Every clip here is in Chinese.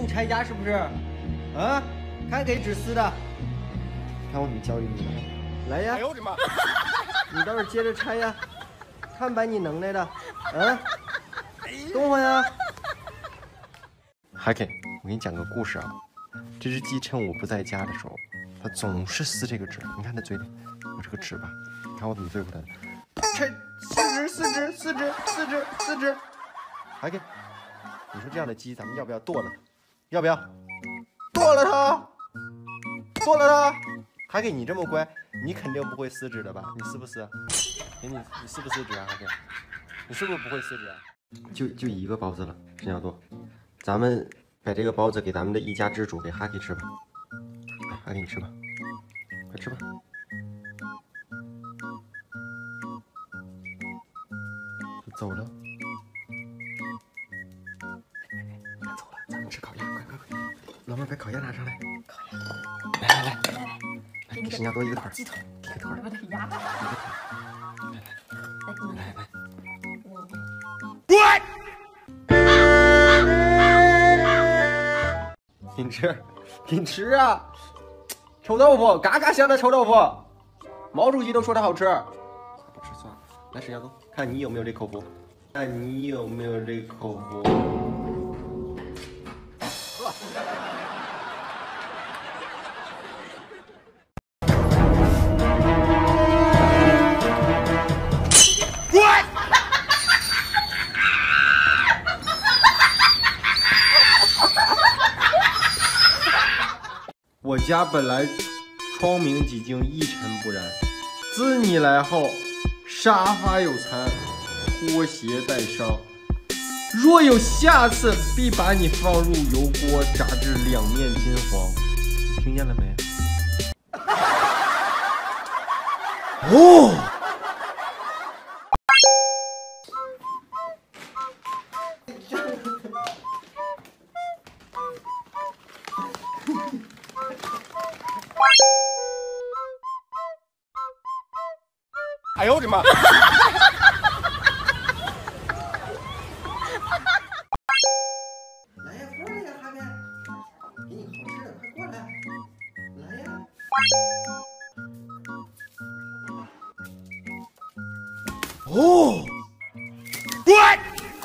你拆家是不是？啊，看给指丝的，看我怎么教育你的。来呀！哎呦我的妈！你倒是接着拆呀，看把你能耐的，啊，动会呀！海给，我给你讲个故事啊。这只鸡趁我不在家的时候，它总是撕这个纸。你看它嘴里有这个纸吧？你看我怎么对付它的？拆四只。海给，你说这样的鸡，咱们要不要剁了它？要不要？剁了它！海给，你这么乖，你肯定不会撕纸的吧？你撕不撕？给你撕不撕纸啊？海给，你是不是不会撕纸啊？就一个包子了，沈小多，咱们把这个包子给咱们的一家之主给哈给吃吧。哈给你吃吧，快吃吧。就走了。他走了，咱们吃烤鸭，快！老妹儿把烤鸭拿上来。来，给沈小多一个腿儿，鸡腿，给个腿儿，一个腿，来。给你吃啊！臭豆腐，嘎嘎香的臭豆腐，毛主席都说它好吃。不吃算了，来沈小多，看你有没有这口福。我家本来窗明几净，一尘不染。自你来后，沙发有残，拖鞋带伤。若有下次，必把你放入油锅，炸至两面金黄。听见了没？哦。哎呦我的妈！来呀，过来呀，哈根，给你好吃的，快过来！来呀！哦，滚！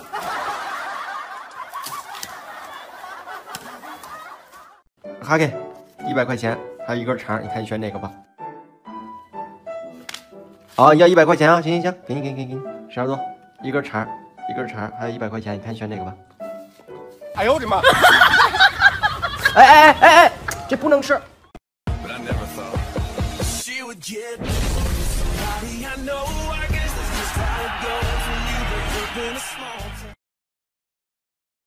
哈根，100块钱，还有一根肠，你看你选哪个吧？好，要100块钱啊！行，给你，沈小多，一根肠，还有100块钱，你看选哪个吧？哎呦我的妈！哎，这不能吃。